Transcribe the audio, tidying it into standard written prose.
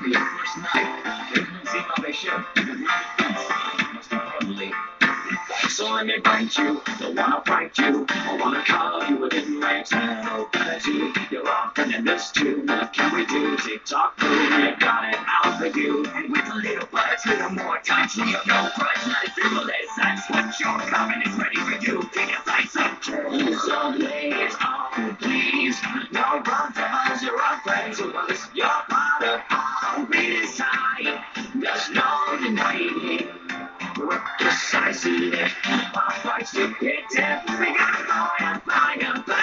be your first night. See how they should. Most importantly. So let me bite you, don't wanna fight you. I wanna call you a little legs and no gratitude. You're often in this too. What can we do? Tick-tock, boom, we got it out for you. And with a little buzz, little more touch, we have no grudge, not as simple as such. What's your confidence ready for you? Can you play some tunes? So please, oh please, no run to us, you're our friends of us. You're part of our beat side. There's no denying. We're decisive. Our fights to get death. We got fire, fire, fire.